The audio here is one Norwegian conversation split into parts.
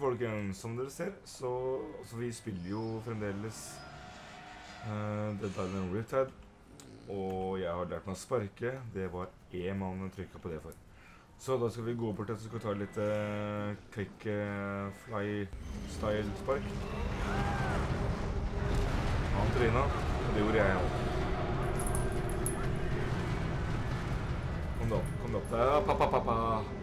folkens, som dere ser, så vi spiller jo fremdeles Dead Island Riptide, og jeg har lært meg å sparke. Det var en mann jeg trykket på det for. Så da skal vi gå bort til, så skal vi ta litt quick fly-style spark. Han trynet, og det gjorde jeg også. Kom da opp der, pappa.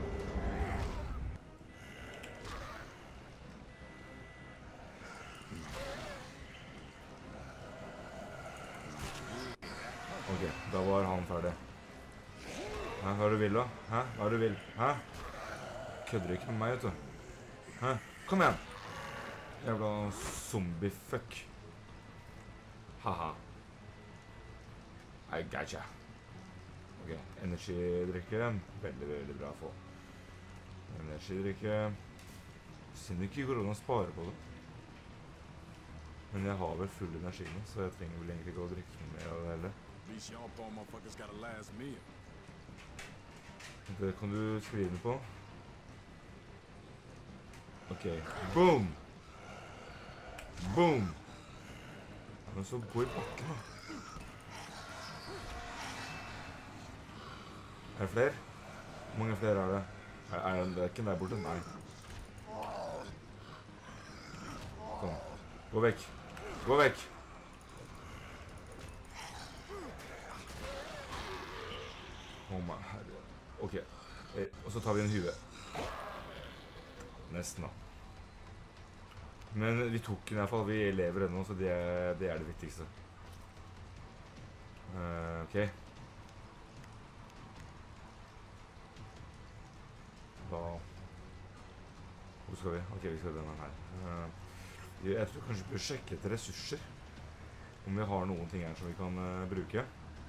Ok, da var han ferdig. Hæ, hva er det du vil da? Hæ, hva er det du vil? Hæ? Kødder ikke med meg, vet du. Hæ, kom igjen! Jævla zombie-fuck. Haha. I gotcha. Ok, energidrikke. Veldig bra å få. Energidrikke. Synd ikke korona sparer på det. Men jeg har vel full energi nå, så jeg trenger vel egentlig ikke å drikke noe mer av det heller. Det kan du skrive på. Ok, boom! Boom! Men så gå i bakken da. Er det flere? Hvor mange flere er det? Er det ikke der borte? Nei. Sånn. Gå vekk. Gå vekk! Å, my herre. Ok, og så tar vi en hue. Nesten da. Men vi tok den i hvert fall, vi lever ennå, så det er det viktigste. Ok. Da... Hvor skal vi? Ok, vi skal denne her. Jeg tror kanskje vi bør sjekke etter ressurser. Om vi har noen ting her som vi kan bruke.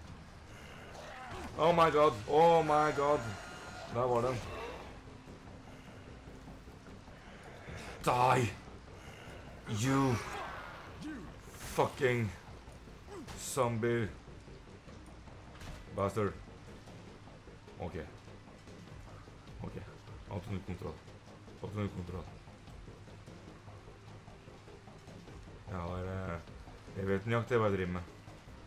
Oh my god! Oh my god! Der var den. Die! You fucking zombie bastard. Ok. Ok. Alt under kontroll. Alt under kontroll. Jeg vet nøyaktig hva jeg driver med.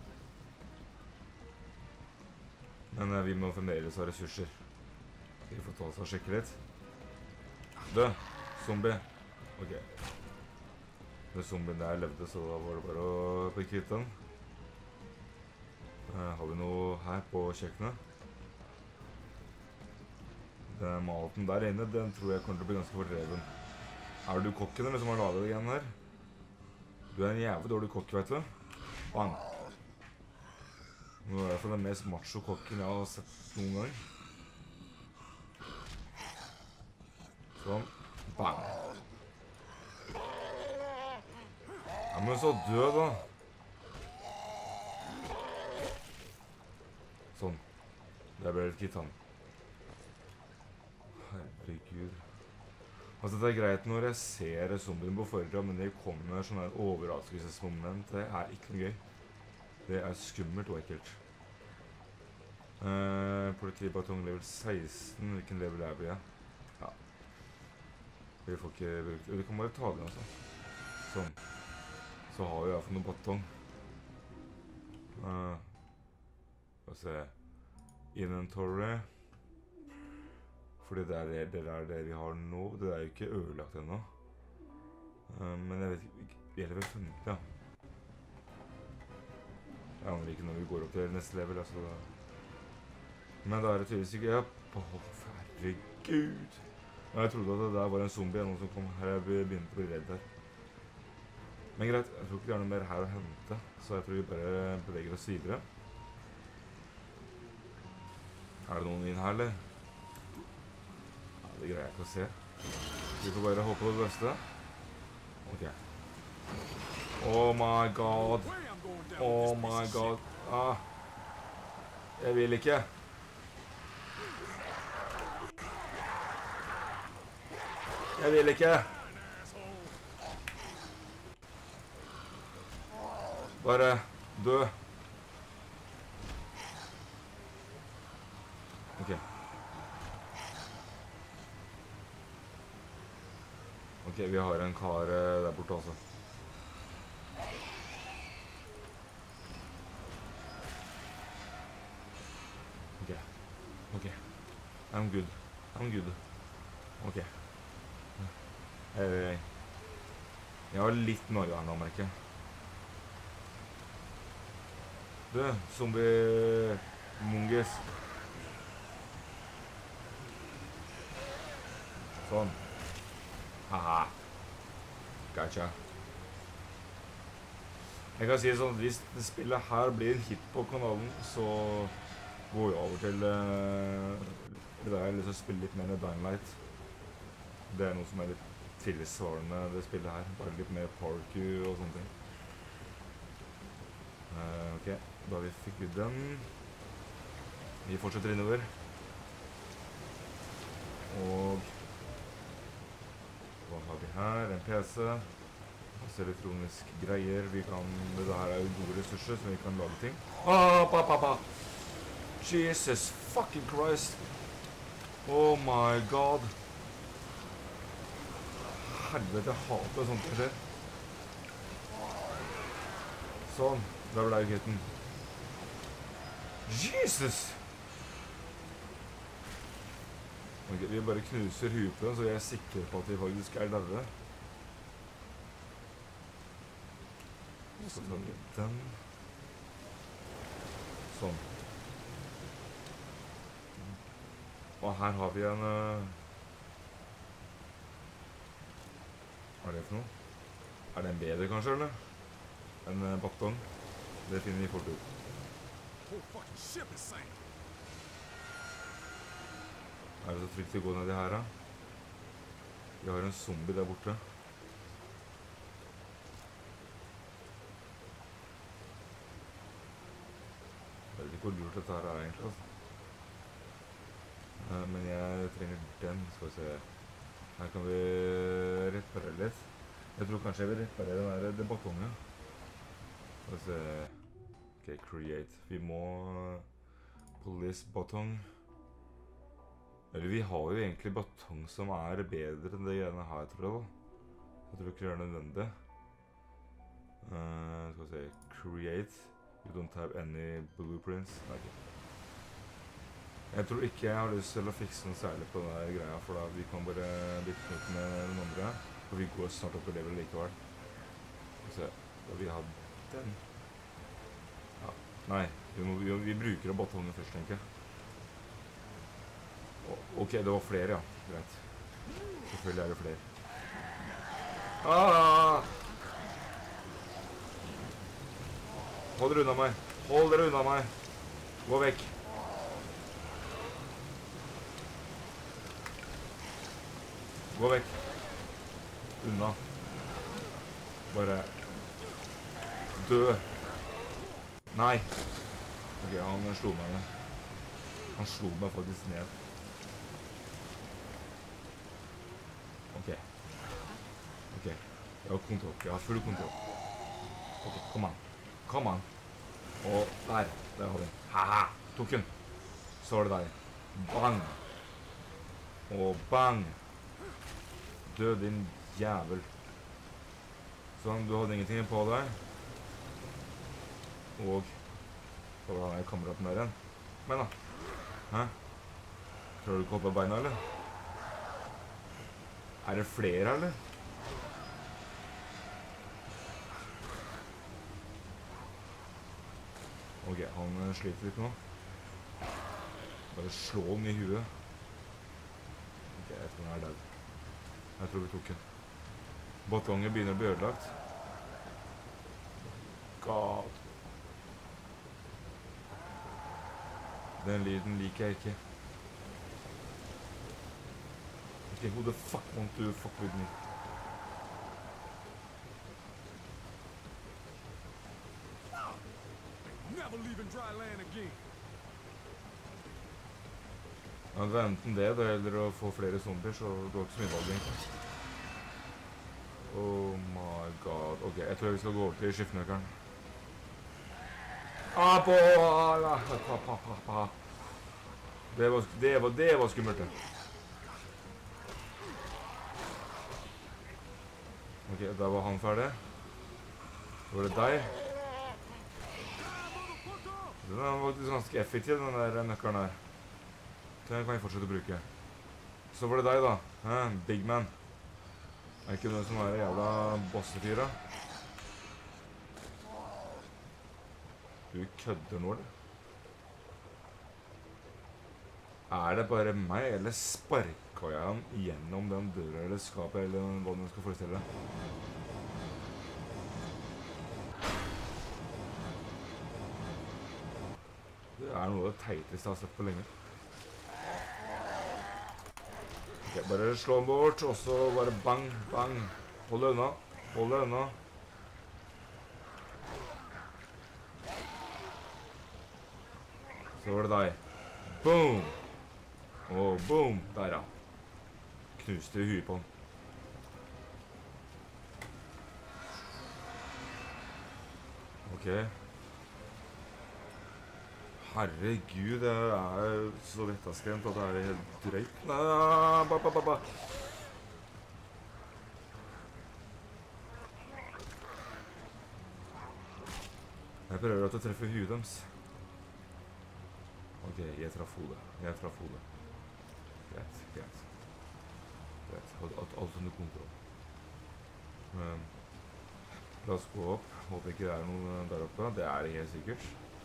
Men vi må fremdeles ha ressurser. Vi får ta oss og sjekke litt. Dø! Zombie! Ok. Den zombien der levde, så da var det bare å bli kvitt den. Har vi noe her på kjøkkenet? Den maten der inne, den tror jeg kommer til å bli ganske fordreven. Er du kokken eller som har laget det igjen her? Du er en jævlig dårlig kokk, vet du. Bang! Nå er det i hvert fall den mest macho kokken jeg har sett noen gang. Sånn. Bang! Ja, men så død da. Sånn. Der ble det kvitt han. Herregud. Altså, det er greit når jeg ser zombien på forhånd, men det kommer sånn en overraskelsesmoment. Det er ikke noe gøy. Det er skummelt og ekkelt. Politibatong level 16. Hvilken level er vi, ja? Ja. Vi får ikke brukt det. Vi kan bare ta den, altså. Sånn. Så har vi i hvert fall noen batong. Hva se. Inventory. Fordi det er det vi har nå. Det er jo ikke ødelagt ennå. Men jeg vet ikke. Vi er level 15, ja. Jeg aner ikke når vi går opp til neste level, altså. Men da er det tydeligvis ikke... Ja, herregud! Jeg trodde at det der var en zombie, noen som kom her. Jeg begynte å bli redd her. Men greit, jeg tror ikke det er noe mer her å hente, så jeg tror vi bare beveger oss videre. Er det noen inn her, eller? Ja, det greier jeg ikke å se. Vi får bare håpe på det beste. Ok. Oh my god! Oh my god. Ah. Jeg vil ikke. Jeg vil ikke. Bare dø. Ok. Ok. Ok, vi har en kar der borte også. Ok. Ok. I'm good. I'm good. Ok. Jeg har litt Norge her nå, merker jeg. Du, zombie mungis. Sånn. Haha. Gotcha. Jeg kan si sånn, hvis det spillet her blir en hit på kanalen, så går jeg over til det der, liksom spille litt mer Dying Light. Det er noe som er litt tilsvarende det spillet her, bare litt mer parkour og sånne ting. Ok, da vi fikk ut den. Vi fortsetter innover. Og hva har vi her? En PC. Masse elektroniske greier. Det her er jo gode ressurser, så vi kan lage ting. Pappa! Jesus fucking Christ! Oh my god! Helvete, jeg hater sånt som skjer. Sånn, der ble gutten. Jesus! Ok, vi bare knuser huet på den, så jeg er sikker på at vi faktisk er derre. Så tar vi den. Sånn. Og her har vi en... Hva er det for noe? Er det en bedre kanskje, eller? En batong? Det finner vi fort ut. Er det så trygt å gå ned i her, da? Vi har en zombie der borte. Jeg vet ikke hvor lurt dette her er egentlig, altså. Men jeg trenger den, skal vi se. Her kan vi reparere litt. Jeg tror kanskje jeg vil reparere den batongen. Skal vi se. Ok, create. Vi må police batong. Eller vi har jo egentlig batong som er bedre enn det greiene her, tror jeg da. Jeg tror ikke det er nødvendig. Skal vi se. Create. You don't have any blueprints. Nei, ikke. Jeg tror ikke jeg har lyst til å fikse noe særlig på denne greia, for da vi kan bare bytte ut med den andre. Og vi går snart opp på level likevel. Skal vi se. Da vi har den. Ja. Nei, vi bruker batongen først, tenker jeg. Ok, det var flere, ja. Greit. Selvfølgelig er det flere. Hold dere unna meg. Hold dere unna meg. Gå vekk. Gå vekk. Unna. Bare dø. Nei. Ok, han slo meg ned. Han slo meg faktisk ned. Ok. Ok. Jeg har kontroll. Jeg har full kontroll. Ok, kom an. Kom an. Og der. Der har vi den. Haha! Tok den. Så var det der. Bang! Og bang! Død, din jævel. Sånn, du hadde ingenting på deg. Og så var det kameraten der igjen. Men da. Hæ? Tror du ikke holdt på beina, eller? Er det flere, eller? Ok, han sliter litt nå. Bare slå den i huet. Ok, jeg tror han er død. Jeg tror vi tok den. Batongen begynner å bli ødelagt. God. Den lyden liker jeg ikke. Okay, who the fuck want to fuck with me? Never leaving dry land again. Ja, det er enten det, eller å få flere zombier, så du har ikke så mye valg egentlig. Oh my god. Ok, jeg tror vi skal gå over til skiftenøkkelen. Det var skummelt, det. Ok, da var han ferdig. Så var det deg. Den er faktisk ganske effektiv, den der nøkkeren her. Den kan jeg fortsette å bruke. Så var det deg da. Big man. Er ikke noe som er jævla bossefyr da? Du kødder nå, eller? Er det bare meg, eller sparker jeg han gjennom den døra eller skapet, eller hva den skal forestille? Det er noe av det teiteste jeg har sett på lenge. Ok, bare slå den bort, og så bare bang, bang. Hold deg unna, hold deg unna. Så var det deg. Boom! Og boom! Der ja. Knuste i huet på den. Ok. Herregud, det er så vettaskremt at det er helt drøyt. Ba. Jeg prøver at jeg treffer huet deres. Ok, jeg traff hodet. Greit. Alt under kontroll. La oss gå opp. Håper ikke det er noe der oppe. Det er det helt sikkert.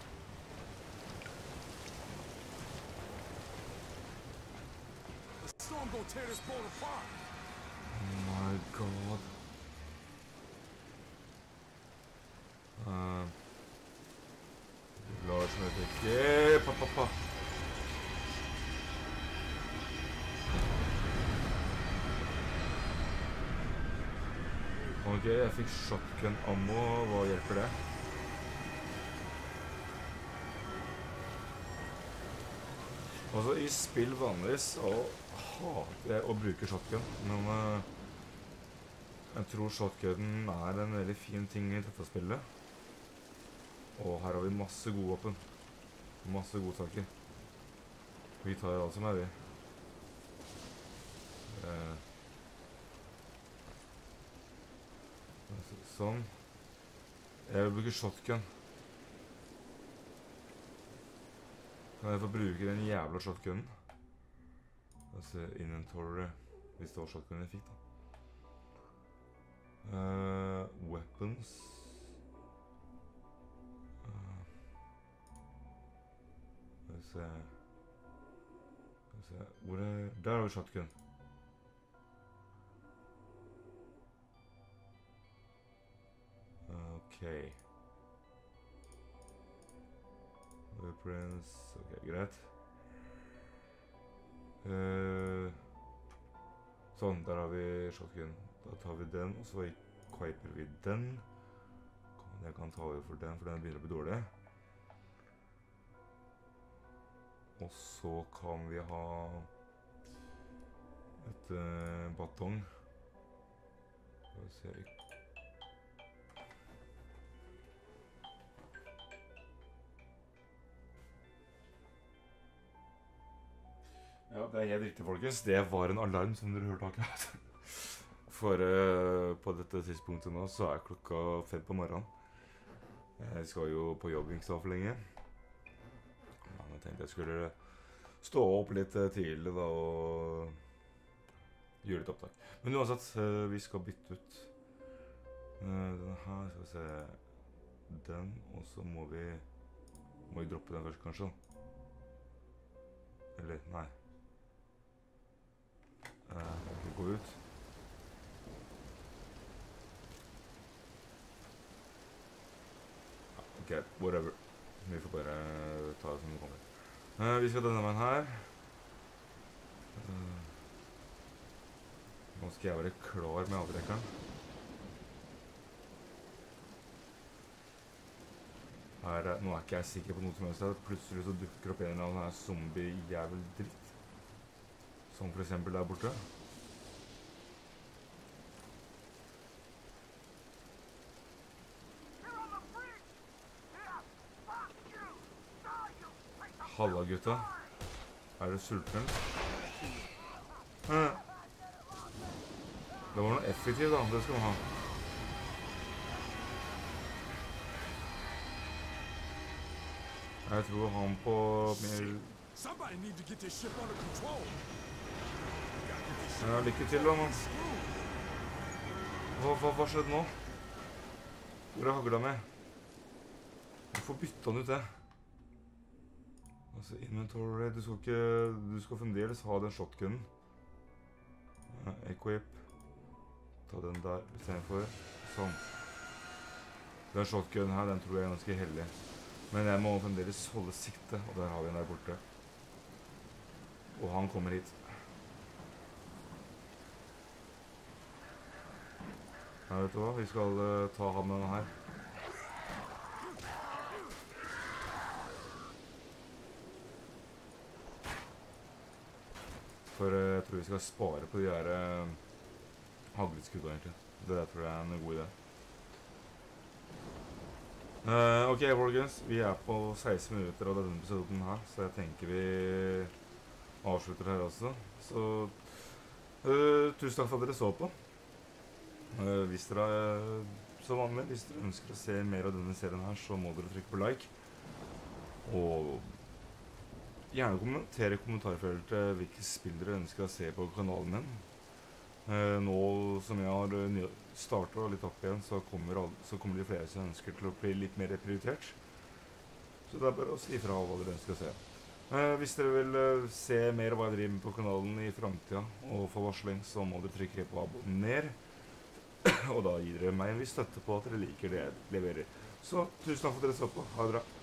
Oh my god. Lars vet ikke. Pappa. Ok, jeg fikk shotgun ammo. Hva hjelper det? Altså, i spill vanligvis så hater jeg å bruke shotgun, men jeg tror shotgunen er en veldig fin ting i dette spillet. Og her har vi masse gode våpen. Masse gode saker. Vi tar alt som er vi. Sånn. Jeg vil bruke shotgun. Kan jeg få bruke den jævla shotgunen? Altså inventory, hvis det var shotgunen jeg fikk da. Weapons. Skal vi se. Hvor er... Der har vi shotgun. Ok. Weapons. Ok, greit. Sånn, der har vi shotgun. Da tar vi den, og så kviper vi den. Jeg kan ta over for den, for den begynner å bli dårlig. Og så kan vi ha et batong. Skal vi se. Ja, det er helt riktig, folkens. Det var en alarm som dere hørte akkurat. For på dette tidspunktet nå så er klokka 5 på morgenen. Jeg skal jo på jobb ikke så for lenge. Jeg tenkte jeg skulle stå opp litt tidlig da og gjøre litt opptak. Men uansett, vi skal bytte ut denne her, skal vi se, den, og så må vi droppe den først kanskje. Eller, nei. Jeg kan gå ut. Ok, whatever. Vi får bare ta det som det kommer. Vi skal denne veien her. Nå skal jeg være klar med avtrekkeren. Nå er ikke jeg sikker på noe som helst. Plutselig så dukker opp en eller annen zombie-jævel dritt. Som for eksempel der borte. Halla gutta. Er du sulten? Det var noe effektivt da, det skal man ha. Jeg tror han på mer... Somebody need to get this ship under control. Ja, lykke til da, mann. Hva skjedde nå? Hvor er hagla med? Jeg får bytte den ut, det. Altså, inventory, du skal fremdeles ha den shotgunnen. Equip. Ta den der i stedet for. Sånn. Den shotgunnen her, den tror jeg er ganske heldig. Men jeg må fremdeles holde sikte, og der har vi den der borte. Og han kommer hit. Ja, vet du hva? Vi skal ta ham med denne her. For jeg tror vi skal spare på de her hagleskudene egentlig. Det der tror jeg er en god idé. Ok, folkens. Vi er på 16 minutter av denne episoden her, så jeg tenker vi avslutter her også. Så tusen takk for at dere så på. Hvis dere, som vanlig, hvis dere ønsker å se mer av denne serien her, så må dere trykke på like. Og gjerne kommentere i kommentarfeltet hvilke spill dere ønsker å se på kanalen min. Nå som jeg har startet litt opp igjen, så kommer det flere som ønsker til å bli litt mer prioritert. Så det er bare å si ifra hva dere ønsker å se. Hvis dere vil se mer av hva jeg driver med på kanalen i fremtiden og få varsling, så må dere trykke på abonner. Og da gir dere meg en viss støtte på at dere liker det jeg leverer. Så tusen takk for at dere så på. Ha det bra.